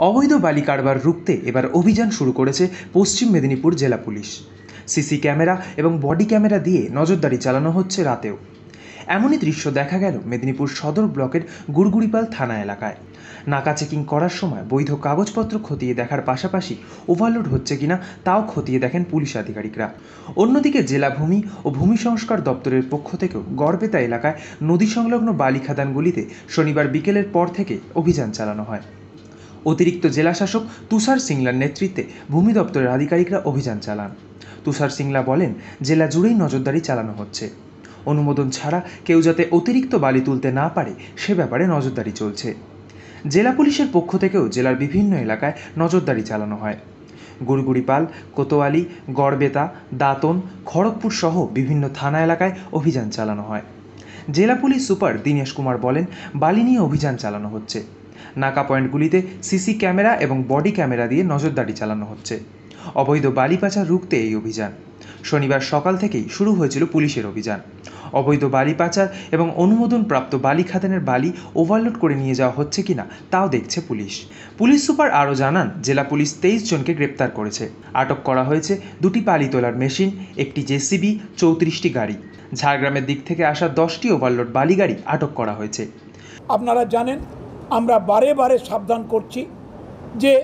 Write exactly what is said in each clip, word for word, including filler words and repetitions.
অবৈধ বালি কারবার রুখতে এবার অভিযান শুরু করেছে পশ্চিম মেদিনীপুর জেলা পুলিশ। সিসি ক্যামেরা এবং বডি ক্যামেরা দিয়ে নজরদারি চালানো হচ্ছে রাতেও। এমনই দৃশ্য দেখা গেল মেদিনীপুর সদর ব্লকের গুড়গুড়িপাল থানা এলাকায়। নাকা চেকিং করার সময় বৈধ কাগজপত্র খতিয়ে দেখার পাশাপাশি ওভারলোড হচ্ছে কিনা তাও খতিয়ে দেখেন পুলিশ আধিকারিকরা। অন্যদিকে জেলা ভূমি ও ভূমি সংস্কার দপ্তরের পক্ষ থেকেও গড়বেতা এলাকায় নদী সংলগ্ন বালি খাদানগুলিতে শনিবার বিকেলের পর থেকে অভিযান চালানো হয়। অতিরিক্ত জেলাশাসক তুষার সিংলার নেতৃত্বে ভূমি দপ্তরের আধিকারিকরা অভিযান চালান। তুষার সিংলা বলেন, জেলা জুড়েই নজরদারি চালানো হচ্ছে। অনুমোদন ছাড়া কেউ যাতে অতিরিক্ত বালি তুলতে না পারে সে ব্যাপারে নজরদারি চলছে। জেলা পুলিশের পক্ষ থেকেও জেলার বিভিন্ন এলাকায় নজরদারি চালানো হয়। গুড়গুড়িপাল, কোতোয়ালি, গড়বেতা, দাঁতন, খড়গপুর সহ বিভিন্ন থানা এলাকায় অভিযান চালানো হয়। জেলা পুলিশ সুপার দীনেশ কুমার বলেন, বালি নিয়ে অভিযান চালানো হচ্ছে। নাকা পয়েন্টগুলিতে সিসি ক্যামেরা এবং বডি ক্যামেরা দিয়ে নজরদারি চালানো হচ্ছে। অবৈধ বালি পাচার রুখতে এই অভিযান। শনিবার সকাল থেকেই শুরু হয়েছিল পুলিশের অভিযান। অবৈধ বালি পাচার এবং অনুমোদনপ্রাপ্ত বালি খাদানের বালি ওভারলোড করে নিয়ে যাওয়া হচ্ছে কিনা তাও দেখছে পুলিশ। পুলিশ সুপার আরও জানান, জেলা পুলিশ তেইশ জনকে গ্রেপ্তার করেছে। আটক করা হয়েছে দুটি বালি তোলার মেশিন, একটি জেসিবি, চৌত্রিশটি গাড়ি। ঝাড়গ্রামের দিক থেকে আসা দশটি ওভারলোড বালি গাড়ি আটক করা হয়েছে। আপনারা জানেন, আমরা বারে বারে সাবধান করছি যে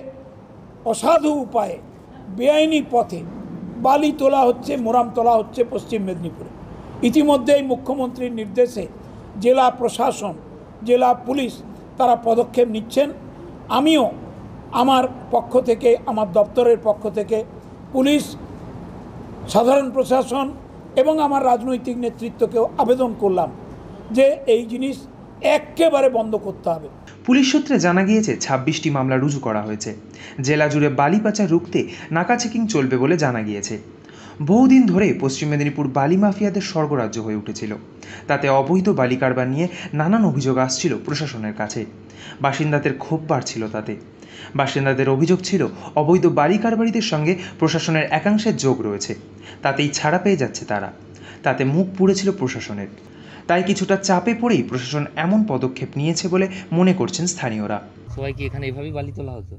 অসাধু উপায়ে বেআইনি পথে বালি তোলা হচ্ছে, মোরাম তোলা হচ্ছে পশ্চিম মেদিনীপুরে। ইতিমধ্যেই মুখ্যমন্ত্রীর নির্দেশে জেলা প্রশাসন, জেলা পুলিশ তারা পদক্ষেপ নিচ্ছেন। আমিও আমার পক্ষ থেকে, আমার দপ্তরের পক্ষ থেকে পুলিশ, সাধারণ প্রশাসন এবং আমার রাজনৈতিক নেতৃত্বকেও আবেদন করলাম যে এই জিনিস একেবারে বন্ধ করতে হবে। পুলিশ সূত্রে জানা গিয়েছে ছাব্বিশটি মামলা রুজু করা হয়েছে। জেলা জুড়ে বালি পাচার রুখতে নাকা চেকিং চলবে বলে জানা গিয়েছে। বহুদিন ধরে পশ্চিম মেদিনীপুর বালি মাফিয়াদের স্বর্গরাজ্য হয়ে উঠেছিল। তাতে অবৈধ বালি কারবার নিয়ে নানান অভিযোগ আসছিল প্রশাসনের কাছে। বাসিন্দাদের ক্ষোভ বাড়ছিল তাতে। বাসিন্দাদের অভিযোগ ছিল, অবৈধ বালি কারবারিদের সঙ্গে প্রশাসনের একাংশের যোগ রয়েছে। তাতেই ছাড়া পেয়ে যাচ্ছে তারা। তাতে মুখ পুড়েছিল প্রশাসনের। তাই কিছুটা চাপে পড়েই প্রশাসন এমন পদক্ষেপ নিয়েছে বলে মনে করছেন স্থানীয়রা। সবাই কি এখানে এভাবেই বালি তোলা হতো?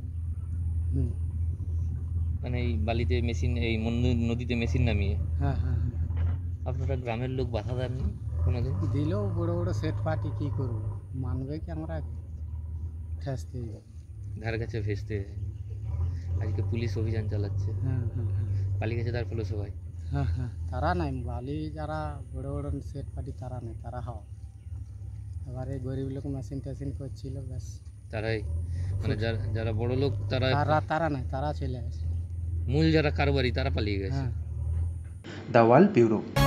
মানে এই বালিতে মেশিন, এই নদীতে মেশিন নামিয়ে? হ্যাঁ হ্যাঁ আপনারা গ্রামের লোক বাধা দেননি কোনোদিন? দিলেও বড় বড় সেট পার্টি কী করবো, মানবে কি? আমরা ঠেসতে ধার কাছে ভেসতে। আজকে পুলিশ অভিযান চালাচ্ছে। হ্যাঁ হ্যাঁ হ্যাঁ বালি গেছে তার ফলে সবাই। হ্যাঁ হ্যাঁ তারা নাই, বালি যারা বড় বড় সেট পার্টি তারা নেই, তারা হওয়া এবারে গরিব লোক মেশিন টেশিন করছিল, ব্যাস তারাই, মানে যারা যারা বড় লোক তারা তারা তারা নাই, তারা চলে গেছে। মূল যারা কারবারি তারা পালিয়ে গেছে। হ্যাঁ। দাওয়াল ব্যুরো।